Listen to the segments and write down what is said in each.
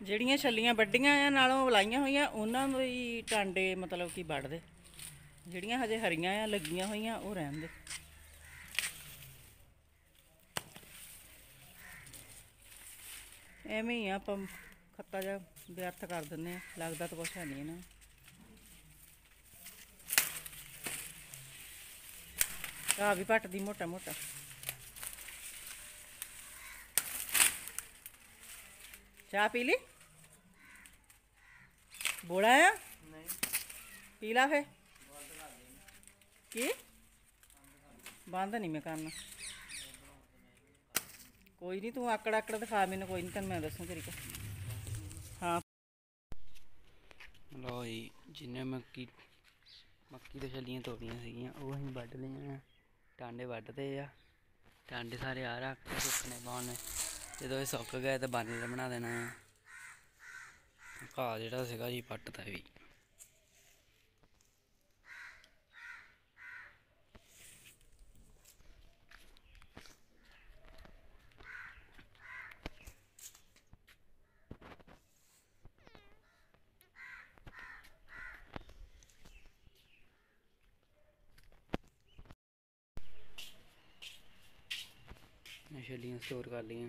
ਜਿਹੜੀਆਂ ਛੱਲੀਆਂ ਵੱਡੀਆਂ ਆ ਨਾਲੋਂ ਲਾਈਆਂ ਹੋਈਆਂ ਉਹਨਾਂ ਨੂੰ ਹੀ ਟਾਂਡੇ ਮਤਲਬ ਕਿ ਵੱਢਦੇ। ਜਿਹੜੀਆਂ ਹਜੇ ਹਰੀਆਂ ਆ ਲੱਗੀਆਂ ਹੋਈਆਂ ਉਹ ਰਹਿਣ ਦੇ। ਐਵੇਂ ਹੀ ਆ ਆਪਾਂ ਖੱਤਾ ਜਿਹਾ ਵਿਅਰਥ ਕਰ ਦਿੰਦੇ ਆ, ਲੱਗਦਾ ਤਾਂ ਕੁਛ ਹੈ ਨਹੀਂ ਇਹਨਾਂ ਨੂੰ। ਘਾਹ ਵੀ ਪੱਟਦੀ ਮੋਟਾ ਮੋਟਾ। ਚਾਹ पी ली? बोला है नहीं पी ला फिर की बंद नहीं मैं करना। कोई नहीं तू आकड़ आकड़ दिखा मैंने, कोई नहीं तेन मैं दसूँ तेरी को। हाँ लो जी जिन्हें मक्की तो छलियां तोड़ियां सीगियां वो असीं वड्ढ लईआं। टांडे वड्ढदे आ, टांडे सारे आ रख के सुक्कने पाने। जो ये सुक गए तो बानर बना देना है। घाह जिहड़ा सीगा जी पट्टदा भी। छलियां स्टोर कर लियां।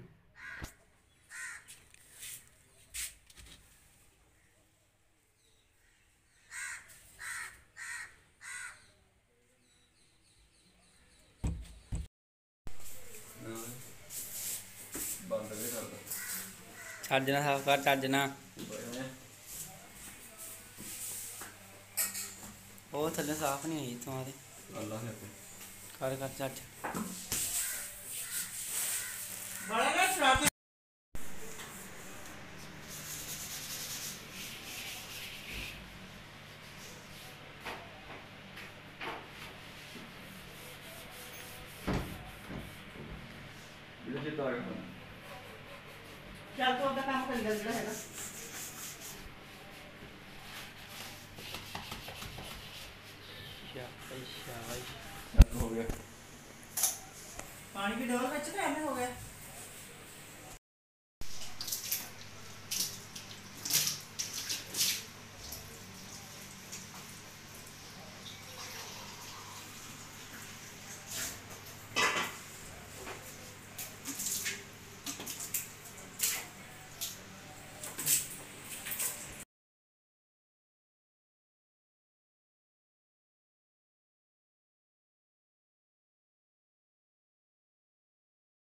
छजना साफ कर छजना वो थल्ले साफ नहीं आई इत्थों कर कर चज चल तो काम कर लिया है ना। हो गया पानी की डोल बच गया हो गया।